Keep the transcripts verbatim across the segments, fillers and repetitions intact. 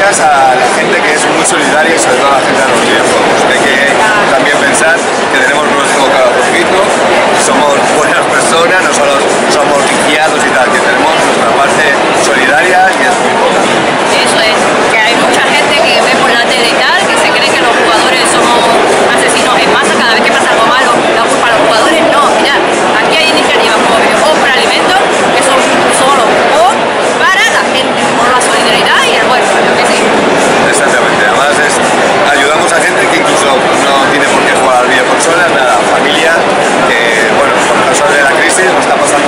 gracias a la gente que es muy solidaria y sobre todo a la gente de los videojuegos. Hay que también pensar que tenemos nuestro corazoncito, somos buenas personas, no solo somos guiados y tal, que tenemos nuestra parte solidaria y es muy importante. Eso es, que hay mucha gente que ve por la tele y tal, que se cree que los jugadores somos asesinos en masa, cada vez que pasa algo malo, la culpa a los jugadores. No, mira, aquí hay iniciativas como videojuegos para alimentos, que son solo o para la gente, por la solidaridad y el buen rollo, que sí. Exactamente, además es, ayudamos a gente que incluso no tiene por qué jugar a videoconsolas, nada, familias que, bueno, por causa de la crisis nos está pasando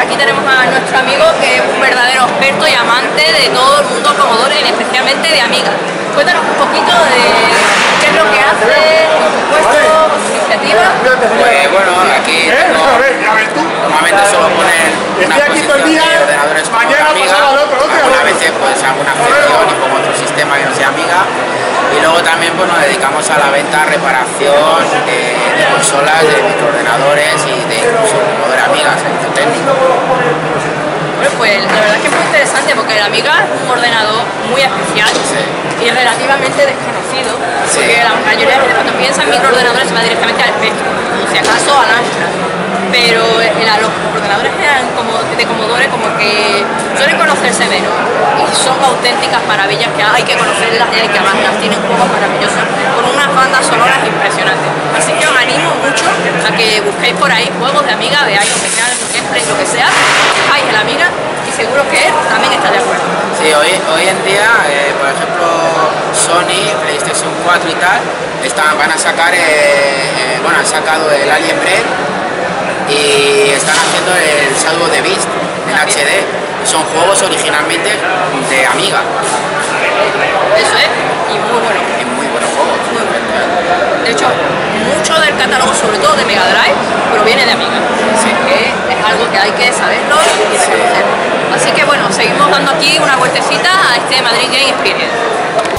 aquí tenemos a nuestro amigo que es un verdadero experto y amante de todo el mundo Commodore, y especialmente de Amiga. Cuéntanos un poquito de qué es lo que hace, por supuesto, su iniciativa. Pues bueno, aquí tengo, normalmente solo ponen una exposición de ordenadores como Amiga, algunas veces pues alguna excepción y como otro sistema que no sea Amiga. Y luego también pues, nos dedicamos a la venta, reparación de, de consolas, de microordenadores y de incluso Commodore Amiga, servicio técnico. Bueno, pues la verdad es que es muy interesante porque el Amiga es un ordenador muy especial Sí. y relativamente desconocido, Sí. porque la mayoría de gente cuando piensa en microordenadores se va directamente al espectro, o si acaso al Amstrad. Pero el, los ordenadores eran como, de Commodore como que suelen conocerse menos y son auténticas maravillas que hay que conocerlas y hay que amarlas. Tienen juegos maravillosos con unas bandas sonoras impresionantes. Así que os animo mucho a que busquéis por ahí juegos de Amiga, veáis lo que sea, lo que es, lo que sea, fijáis el Amiga y seguro que él también está de acuerdo. Sí, hoy, hoy en día, eh, por ejemplo, Sony, PlayStation cuatro y tal, están, van a sacar, eh, eh, bueno, han sacado el Alien Break y están haciendo el Shadow of the Beast en H D. Son juegos originalmente de Amiga. Eso es, y muy bueno. Y muy buenos juegos. Muy bueno. De hecho, mucho del catálogo, sobre todo de Mega Drive, proviene de Amiga. Sí. Que es algo que hay que saberlo y reconocer. Así que bueno, seguimos dando aquí una vueltecita a este Madrid Game Experience.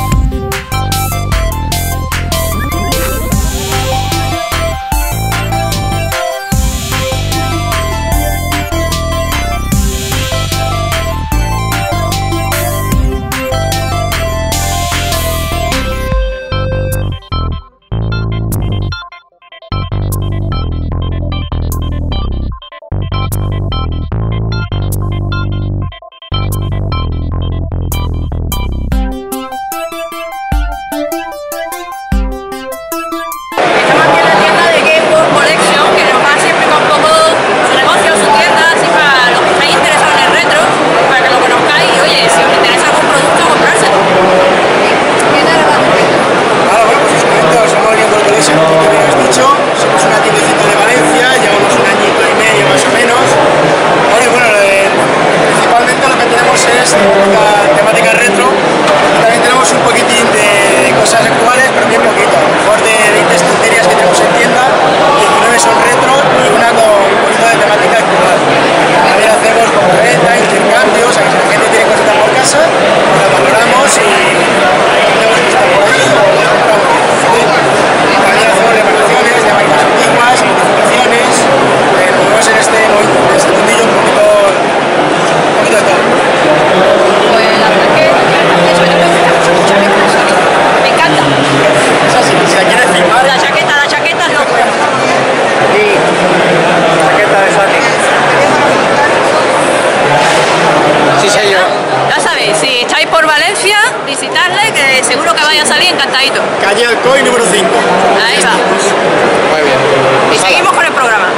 Visitarle, que seguro que vaya a salir encantadito. Calle Alcoy número cinco. Ahí va. Muy bien. Y seguimos con el programa.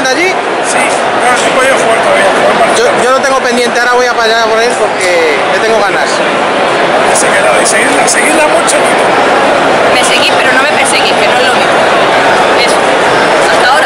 allí? Sí, no, no he podido jugar todavía. Yo, yo lo tengo pendiente, ahora voy a para allá por él porque le tengo ganas. Se queda de seguirla, seguirla mucho. Me seguís, pero no me perseguís, que no es lo mismo. Eso. Hasta ahora.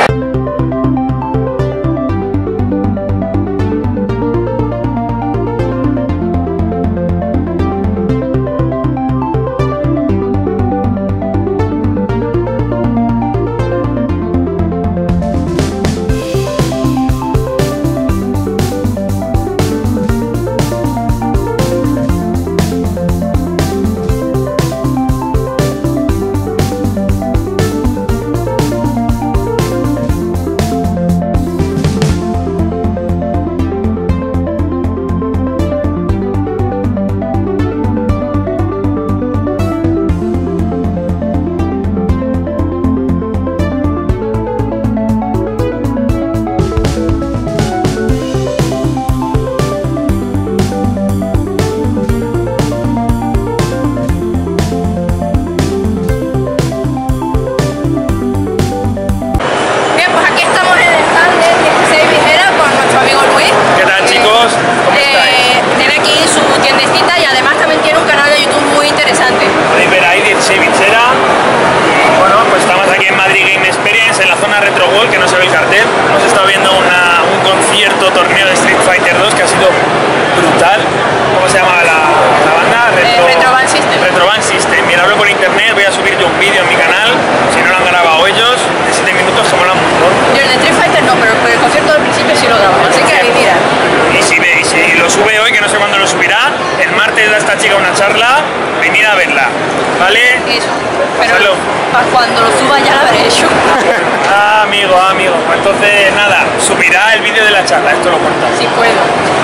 Cuando lo suba ya lo habré hecho. Ah, amigo, amigo. Entonces, nada, subirá el vídeo de la charla, esto lo cuenta. Si puedo.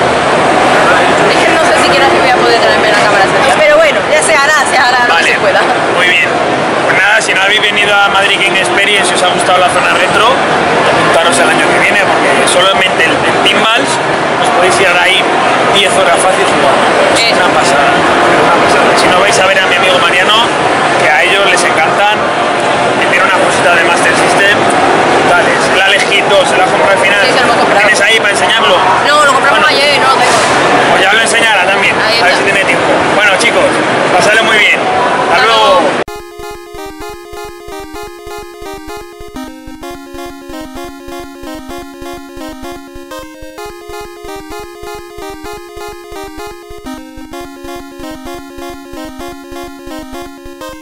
Es que no sé siquiera si voy a poder traerme la cámara ese día, pero bueno, ya se hará, se hará lo vale, que se pueda. Muy bien. Pues nada, si no habéis venido a Madrid Game Experience y os ha gustado la zona retro, apuntaros el año que viene, porque solamente el, el Pinballs os podéis ir ahí diez horas fácil jugando. Es una pasada, una pasada. Si no vais a ver a mi amigo Mariano, que a ellos les encantan, que tiene una cosita de Master System, tales. El Alex dos, ¿se lo has comprado al final? Sí, se lo hemos comprado. ¿Tienes ahí para enseñarlo? No, lo compramos bueno, ayer y no lo tengo. Pues ya lo enseñará también, ahí a ver está. si tiene tiempo. Bueno chicos, pasadlo muy bien. Hasta, Hasta luego. luego. We'll be right back.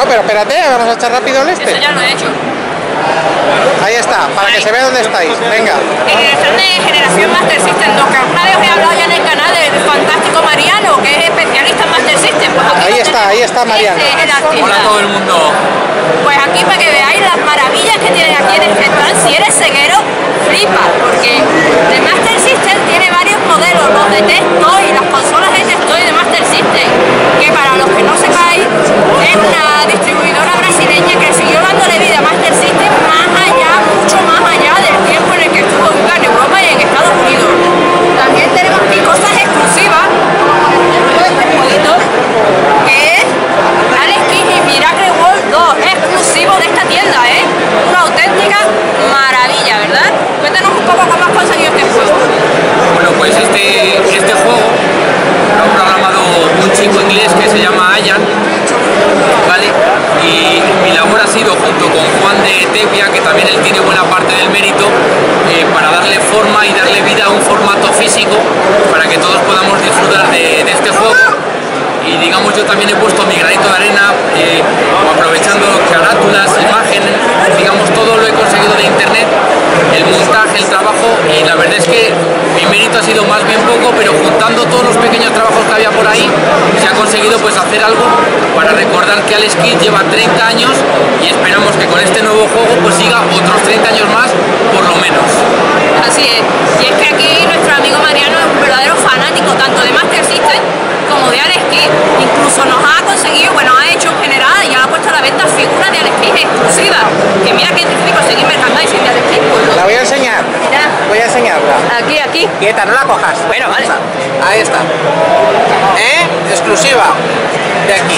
pero espérate, vamos a echar rápido el este. Eso ya lo he hecho. Ahí está, para que se vea dónde estáis. Venga. Generación de Generación Master System, lo que alguna vez os he hablado ya en el canal del fantástico Mariano, que es especialista en Master System. Pues aquí Ahí está, ahí está Mariano. Este es el artista. Hola a todo el mundo. Pues aquí para que veáis las maravillas que tienen aquí en este stand, si eres ceguero, flipa, porque de Master System tiene varios modelos, los de Test-Toy, las consolas de Test-Toy de Master System, que para los que no sepáis, es una distribuidora brasileña que siguió dándole vida a Master System más allá, mucho más allá del tiempo en el que estuvo nunca en Europa y en Estados Unidos. También tenemos aquí cosas exclusivas, como por ejemplo este jueguito, que es Alex Kidd y Miracle World dos, exclusivo de esta tienda, ¿eh? Una auténtica maravilla, ¿verdad? Cuéntanos un poco cómo has conseguido este juego. Bueno, pues este, este juego lo ha programado un chico inglés que se llama Ayan, ¿vale? Y mi labor ha sido, junto con Juan de Tepia, que también él tiene buena parte del mérito, eh, para darle forma y darle vida a un formato físico para que todos podamos disfrutar de, de este juego. Y digamos, yo también he puesto mi granito de arena, eh, aprovechando carátulas, imágenes, digamos, todo lo he conseguido de internet, el montaje, el trabajo, y la verdad es que mi mérito ha sido más bien poco, pero juntando todos los pequeños trabajos que había por ahí, se ha conseguido pues hacer algo para recordar que Alex Kidd lleva treinta años y esperamos que con este nuevo juego pues siga otros treinta años más, por lo menos. Así es, y es que aquí nuestro amigo Mariano es un verdadero fanático tanto de Master System como de Alex Kidd. Incluso nos ha conseguido, bueno, ha hecho en general y ya ha puesto a la venta figuras de Alex Kidd exclusivas. Que mira que difícil conseguir merchandising de Alex Kidd. Pues, La voy a enseñar. mira, Voy a enseñarla. aquí, aquí. Quieta, no la cojas. Bueno, vale. Ahí está. ¿Eh? Exclusiva. De aquí.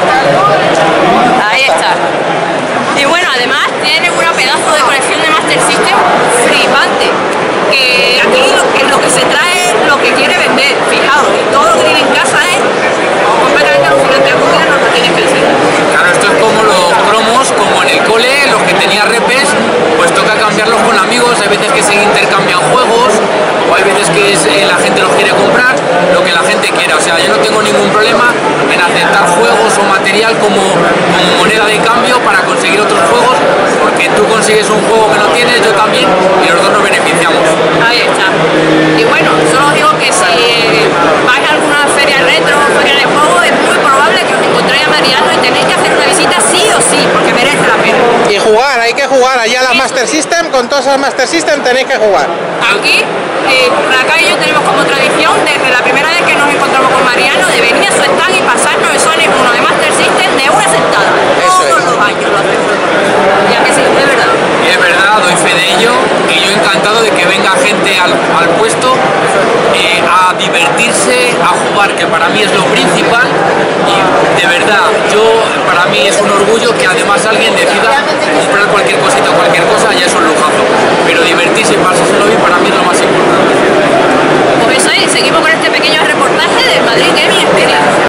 Ahí está. Y bueno, además tiene una pedazo de colección de Master System flipante. Que aquí lo que, lo que se trae es lo que quiere vender, fijaos. Y todo lo que tiene en casa es completamente alucinante. Algún día nos lo tienes que enseñar. Claro, esto es como los cromos, como en el cole, los que tenía repes, pues toca cambiarlos con amigos. Hay veces que se intercambian juegos, o hay veces que es, eh, la gente los quiere comprar, lo que la gente quiera. O sea, yo no tengo ningún problema en aceptar juegos o material como, como moneda de cambio para conseguir otros juegos, porque tú consigues un juego que no tienes, yo también, y los dos nos beneficiamos. Ahí está. Y bueno, solo os digo que si vais a alguna feria retro o feria de juego, es muy probable que os encontréis a Mariano y tenéis que hacer una visita sí o sí, porque merece la pena. Y jugar, hay que jugar. Allá la Master System, con todas las Master System tenéis que jugar. Aquí, eh, Raca y yo tenemos como tradición, desde la primera vez que nos encontramos con Mariano, de venir a su stand y pasarnos el Sonic uno de Master System de una sentada. Eso Todos es. los años lo hacemos. Ya que sí, de verdad. Y es verdad, doy fe de ello, y yo encantado de que venga gente al, al puesto eh, a divertirse, a jugar, que para mí es lo principal. Y de verdad, yo para mí es un orgullo que además alguien decida comprar cualquier cosita o cualquier cosa, ya es un lujazo. Pero divertirse y pasárselo bien para mí es lo más importante. Pues eso es, seguimos con este pequeño reportaje del Madrid Gaming Experience.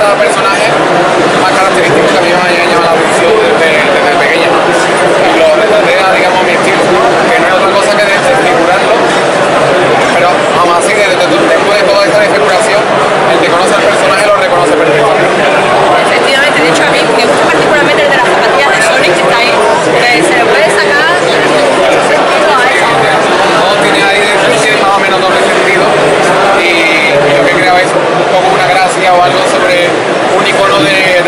cada personaje más característicos que a mí me hayan llamado la atención desde, desde pequeño. Y lo retraté a, digamos, mi estilo, que no es otra cosa que desfigurarlo. Pero vamos así, desde, después de toda esta desfiguración, el que conoce al personaje lo reconoce perfectamente. Efectivamente, de hecho a mí me gusta particularmente el de las zapatillas de Sonic que está ahí, que se le puede sacar sentido a eso. Todo tiene ahí tiene más o menos doble sentido y, y lo que creo es un poco una gracia o algo sobre un icono de,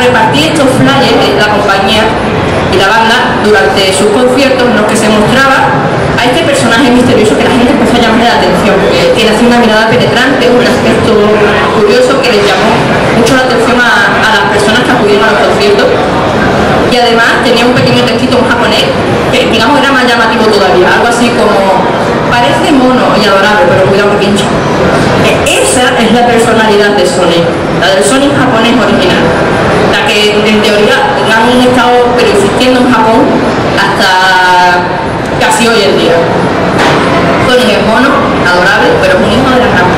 repartir estos flyers de la compañía y la banda durante sus conciertos, en los que se mostraba a este personaje misterioso que la gente empezó a llamar la atención, porque tiene así una mirada penetrante, un aspecto curioso que les llamó mucho la atención a, a las personas que acudieron a los conciertos. Y además tenía un pequeño textito en japonés que, digamos, era más llamativo todavía, algo así como: parece mono y adorable, pero cuidado que pincha. Esa es la personalidad de Sonic, la del Sonic japonés original, la que en teoría han estado pero existiendo en Japón hasta casi hoy en día. Sonic es mono, adorable, pero es un hijo de la rama.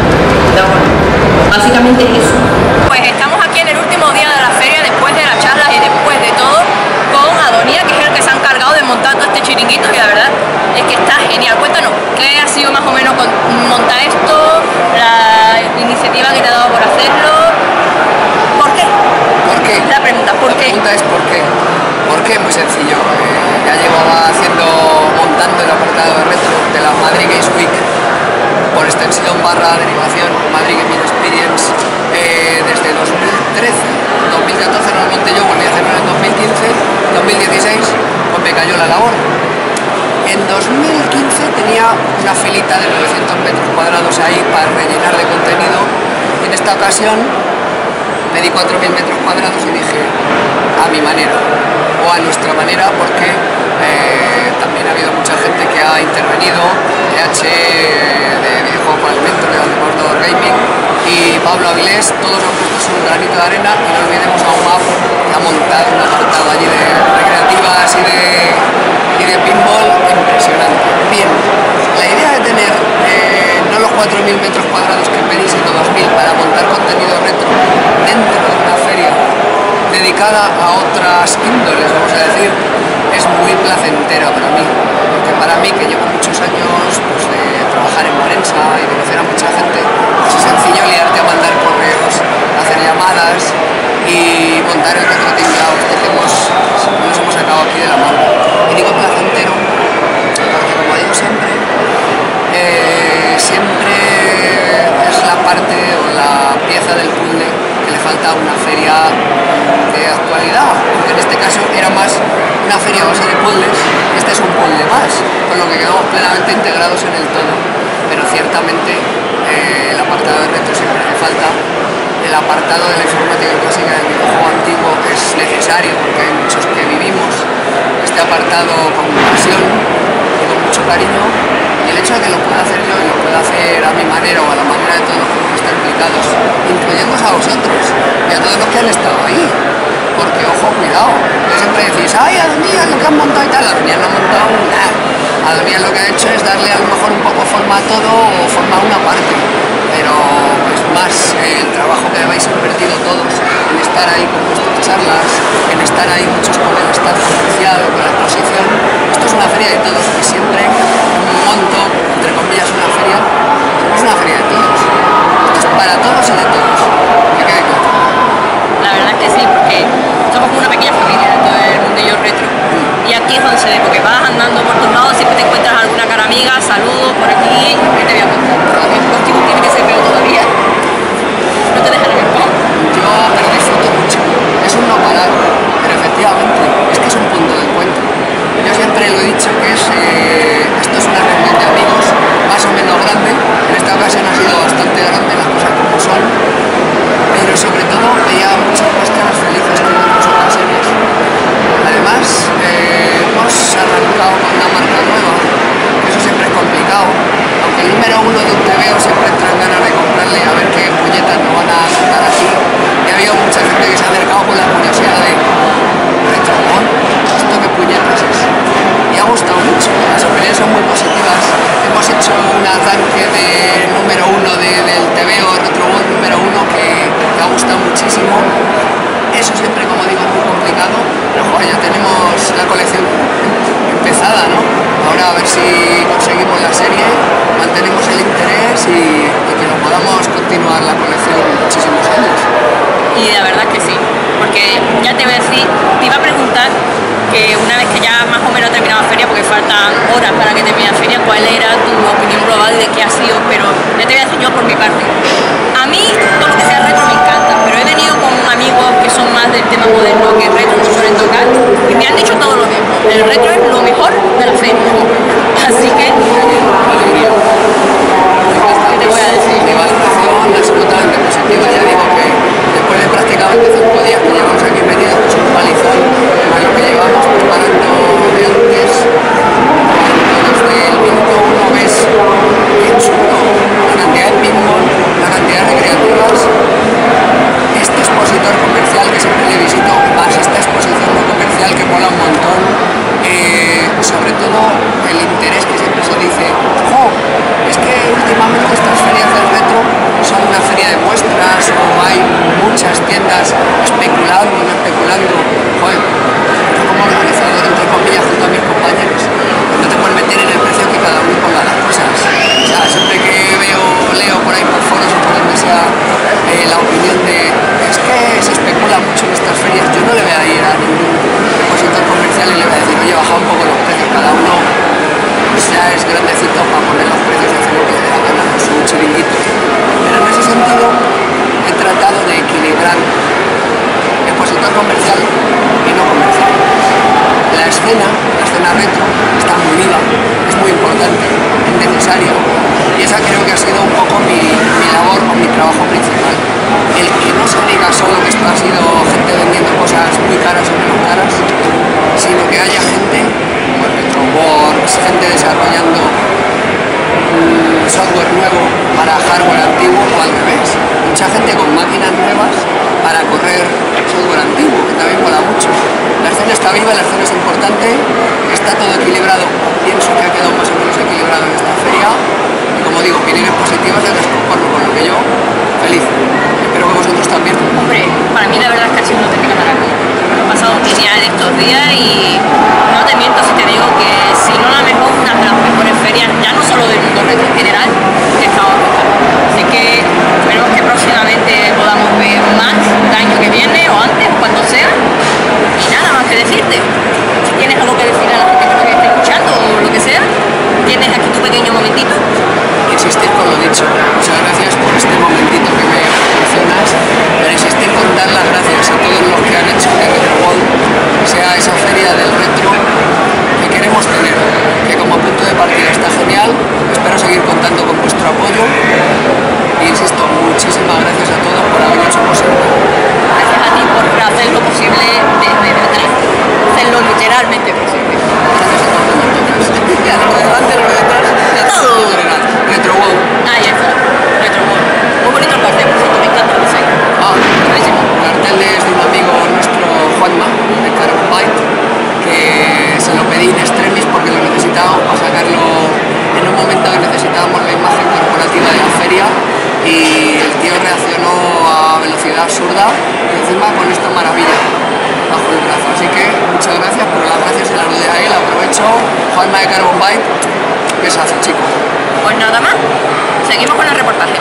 Básicamente es eso. Pues estamos aquí en el último día de la feria, después de las charlas y después de todo, con Adonía, que es el que se ha encargado de montar todo este chiringuito, y la verdad es que está genial. Cuéntanos, ¿qué ha sido más o menos con montar esto? La iniciativa que te ha dado por hacerlo. ¿Por qué? ¿Por qué? La pregunta, ¿por qué? La pregunta es ¿por qué? ¿Por qué? Muy sencillo. Eh, ya llevaba haciendo, montando el apartado de retro de la Madrid Games Week, por extensión barra derivación Madrid Gaming Experience, eh, desde dos mil trece. dos mil catorce no lo monté yo, volví a hacerlo en dos mil quince. dos mil dieciséis pues me cayó la labor. En dos mil quince tenía una filita de novecientos metros cuadrados ahí para rellenar de contenido. En esta ocasión me di cuatro mil metros cuadrados y dije a mi manera o a nuestra manera, porque eh, también ha habido mucha gente que ha intervenido, E H de Videojuego para el Metro, de Outdoor Gaming, y Pablo Avilés, todos han puesto su granito de arena. Y no olvidemos a U M A P, que ha montado un apartado allí de recreativas y de, y de pinball impresionante. Bien, la idea de tener eh, no los cuatro mil metros cuadrados que pedí, sino dos mil para montar contenido retro dentro de una feria dedicada a otras índoles, vamos a decir, es muy placentera para mí, porque para mí, que llevo muchos años pues, de trabajar en prensa y conocer a mucha gente, pues es sencillo liarte a mandar correos, hacer llamadas y montar el retro tinglado que tenemos, nos hemos sacado aquí de la mano. Y digo placentero porque, como digo siempre, eh, siempre es la parte o la pieza del puzzle que le falta a una feria de actualidad, porque en este caso era más una feria a base de puzzles. Este es un puzzle más, con lo que quedamos plenamente integrados en el todo, pero ciertamente eh, el apartado de retro siempre hace falta. El apartado de la informática clásica del videojuego antiguo es necesario, porque hay muchos que vivimos este apartado con pasión y con mucho cariño, y el hecho de que lo pueda hacer yo y lo pueda hacer a mi manera o a la manera de todos los que están implicados, incluyéndoos a vosotros y a todos los que han estado ahí, porque ojo, cuidado, que siempre decís, ay, Adonía, lo que han montado y tal. Adonía no ha montado nada. Adonía lo que ha hecho es darle a lo mejor un poco forma a todo o forma a una parte, pero es más eh, el trabajo que habéis invertido todos en estar ahí con vuestras charlas, en estar ahí muchos con el stand comercial o con la exposición. Esto es una feria de todos, y siempre monto, entre comillas, una feria, pero es una feria de todos. Esto es para todos y de todos, que quede claro. La verdad es que sí, porque somos como una pequeña familia dentro del mundillo retro. Y aquí es donde se ve, porque vas andando por todos lados, siempre te encuentras alguna cara amiga, saludos por aquí, ¿qué te voy a contar? El próximo tiene que ser peor todavía. No te dejan en el pau. Yo pero disfruto mucho. Es un no parar, pero efectivamente es que es un punto de encuentro. Yo siempre lo he dicho que es eh, esto es una reunión de amigos más o menos grande. En esta ocasión ha sido bastante grande, las cosas como son, pero sobre todo veía muchas más caras felices que en otras ocasiones. Además, eh, hemos arrancado con una marca nueva, eso siempre es complicado, aunque el número uno de un T V O siempre entra en ganas de comprarle a ver qué puñetas nos van a contar aquí. Y ha habido mucha gente que se ha acercado con la curiosidad de Retromon, ¿esto qué puñetas es? Y ha gustado mucho, las opiniones son muy positivas. Hemos hecho un arranque de número uno de, del T V O, Retromon número uno, que, que ha gustado muchísimo. Eso siempre, como digo, es muy complicado, pero joder, ya tenemos la colección empezada, ¿no? Ahora a ver si conseguimos la serie, mantenemos el interés y, y que lo podamos continuar la colección muchísimos años. Y la verdad que sí, porque ya te voy a decir, te iba a preguntar que una vez que ya más o menos ha terminado la feria, porque faltan horas para que termine la feria, ¿cuál era tu opinión global de qué ha sido? Pero ya te voy a decir yo por mi parte. A mí todo lo que sea retro me encanta, pero he venido con amigos que son más de del tema moderno que el retro no suelen tocar, y me han dicho todo lo mismo. El retro es lo mejor de la feria. Así que, ¿qué te voy a decir? Mi valoración es totalmente positiva. Ya digo que después de prácticamente cinco días que llevamos aquí metidos, es un palizón a lo que llevamos preparando de antes. Desde el minuto uno ves qué chulo, la cantidad de pinball, la cantidad de recreativas, este expositor comercial que siempre le visito, más esta exposición no comercial que mola un montón, eh, sobre todo el interés que siempre se dice, ¡jo! Es que últimamente estas ferias del retro son una feria de muestras o hay muchas tiendas especulando, no especulando. Joder, yo como organizador, entre comillas, junto a mis compañeros, no te puedes meter en el precio que cada uno ponga las cosas. O sea, siempre que veo, leo por ahí por foros o por donde sea eh, la opinión de es que se especula mucho en estas ferias, yo no le voy a ir a ningún expositor comercial y le voy a decir, oye, baja un poco los precios, cada uno sea es grandecito para poner los precios y hacer lo que le dé la gana con su chiringuito. Pero en ese sentido he tratado de equilibrar expositor comercial y no comercial. La escena, la escena retro, está muy viva, es muy importante, es necesario, y esa creo que ha sido un poco mi, mi labor o mi trabajo principal. El que no se diga solo que esto ha sido gente vendiendo cosas muy caras o menos caras, sino que haya gente como el Retroworks, gente desarrollando um, software nuevo para hardware antiguo o al revés. Mucha gente con máquinas nuevas para correr software antiguo, que también mola mucho. La escena está viva, la escena es importante, está todo equilibrado, pienso que ha quedado más o menos equilibrado en esta feria, y como digo, opiniones positivas de conforme con lo que yo, feliz. Espero que vosotros también. Hombre, para mí la verdad es que ha sido una auténtica maravilla. He pasado genial estos días y no te miento si te digo que si no la mejor, una de las mejores ferias, ya no solo del mundo retro en general, que estamos tocando. Así que esperemos que próximamente podamos ver más el año que viene o antes, cuando sea. Y nada más que decirte. Si tienes algo que decir a la gente que nos esté escuchando o lo que sea, tienes aquí tu pequeño momentito. Insistir con lo dicho. Muchas gracias por este momentito que me mencionas, pero insistir con dar las gracias a todos los que han hecho que Retroworld sea esa feria del retro que queremos tener, que como punto de partida está genial. Espero seguir contando con vuestro apoyo e insisto, muchísimas gracias a todos por haberlo hecho posible. Gracias a ti por hacer lo posible desde detrás, hacerlo literalmente posible. Gracias a todos entonces. Ya lo de delante, lo de detrás, ya todo general. Retroworld. Ahí está, Retroworld. Muy bonito el cartel, por cierto, me encanta el diseño. Ah, buenísimo. el cartel es de un amigo nuestro, Juanma, de Carbon Byte, que se lo pedí in extremis porque lo necesitábamos para sacarlo en un momento que necesitábamos la imagen corporativa de la feria, y el tío reaccionó a velocidad absurda y encima con esta maravilla bajo el brazo. Así que muchas gracias, pero las gracias se las doy a él. Aprovecho, Juanma de Carbon Byte, besazo, chicos. Pues nada más, seguimos con el reportaje.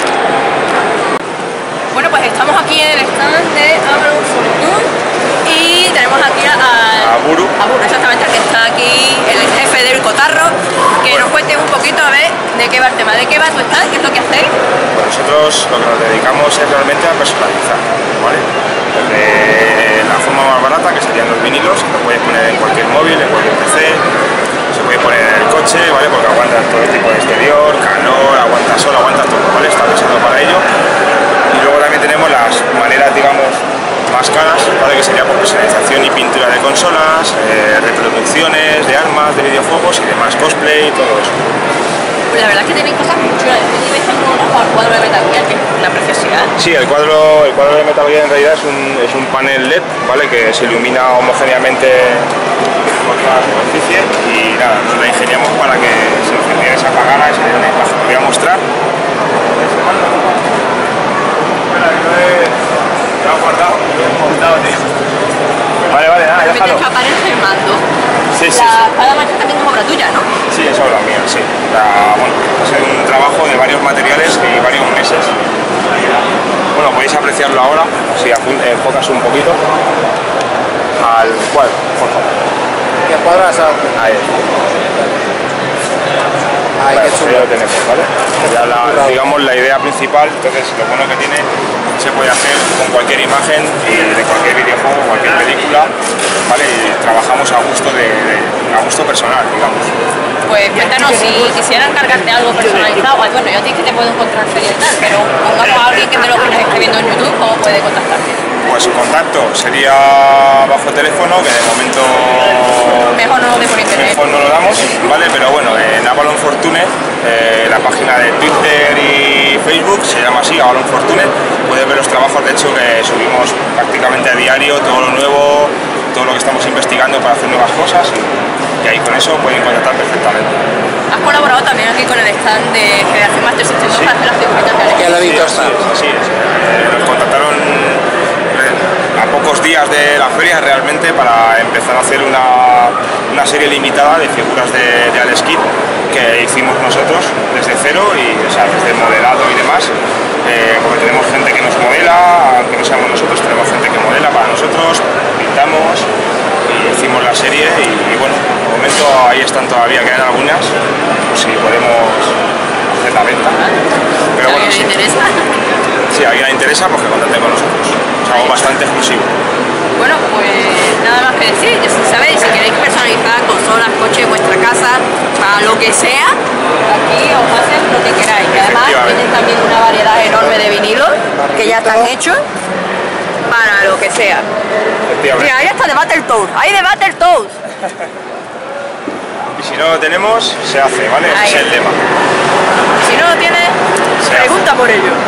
Bueno, pues estamos aquí en el stand de Abrams Fortune y tenemos aquí a, a, A Buru. a Buru, exactamente, que está aquí el jefe del Cotarro, que nos cuente un poquito a ver de qué va el tema, de qué va tu stand, qué es lo que hacéis. Pues nosotros lo que nos dedicamos es realmente a personalizar, ¿vale? Desde la forma más barata, que serían los vinilos, que lo puedes poner en cualquier móvil, en cualquier P C, se puede poner en el coche, ¿vale? Porque aguanta todo tipo de exterior, calor, aguanta sol, aguanta todo, ¿vale? Está pensado para ello. Y luego también tenemos las maneras, digamos, más caras, ¿vale? Que sería por personalización y pintura de consolas, eh, reproducciones de armas, de videojuegos y demás, cosplay y todo eso. La verdad es que tenéis cosas muy chulas. Estoy pensando al cuadro de Metal Gear, que es una preciosidad. Sí, el cuadro, el cuadro de Metal Gear en realidad es un, es un panel L E D, ¿vale? Que se ilumina homogéneamente por toda la superficie y nada, nos la ingeniamos para que se encendiera, se apagara y se diera una imagen. Lo voy a mostrar. Espera, que lo he, lo he guardado, lo he montado, tío. Vale, vale, nada, Me déjalo. tienes que aparecer el mando. Sí, sí, La sí. espada mayor también es obra tuya, ¿no? Sí, es obra mía, sí. La, bueno, es un trabajo de varios materiales y varios meses. Bueno, podéis apreciarlo ahora, si enfocas un poquito al cuadro, por favor. ¿Qué cuadro has dado? Ahí. Ay, Vale, qué pues chulo. ahí lo tenemos, ¿vale? Ya la, digamos la idea principal, entonces lo bueno que tiene se puede hacer con cualquier imagen y de cualquier videojuego, cualquier película, ¿vale? Y trabajamos a gusto, de, de, a gusto personal, digamos. Pues cuéntanos, si quisieran cargarte algo personalizado, bueno, yo a ti que te puedo encontrar feria y tal, pero pongamos a alguien que de lo que nos esté viendo en YouTube, ¿cómo puede contactarte? Pues su contacto sería bajo teléfono, que de momento mejor no lo de por internet. Mejor no lo damos, ¿vale? Pero bueno, en Avalon Fortune, eh, la página de Twitter y Facebook se llama así, Avalon Fortune. Puedes ver los trabajos, de hecho, que subimos prácticamente a diario, todo lo nuevo, todo lo que estamos investigando para hacer nuevas cosas, y, y ahí con eso pueden contactar perfectamente. Has colaborado también aquí con el stand de Generación Master System para hacer las figuritas de Alex. Ya lo he visto. Sí, así es. Eh, nos contactaron a pocos días de la feria realmente para empezar a hacer una, una serie limitada de figuras de, de Alex Kidd que hicimos nosotros desde cero, y, o sea, desde el modelado y demás, eh, porque tenemos gente que nos modela, aunque no seamos nosotros, tenemos gente que modela para nosotros, pintamos y hicimos la serie, y, y bueno, de momento ahí están todavía, quedan algunas, pues si podemos hacer la venta. Pero ¿A bueno, alguien sí. le interesa? Si a alguien le interesa, pues que contacte con nosotros. Es algo bastante exclusivo. Bueno, pues nada más que decir, si sabéis, si queréis personalizar consolas, coches, vuestra casa, para lo que sea, aquí os hacen lo que queráis. Y además tienen también una variedad enorme de vinilos que ya están hechos para lo que sea. Mira, ahí está de Battletoads, ahí de Battletoads. Y si no lo tenemos, se hace, ¿vale? Ese es el tema. Si no lo tienes, Se pregunta hace. por ello.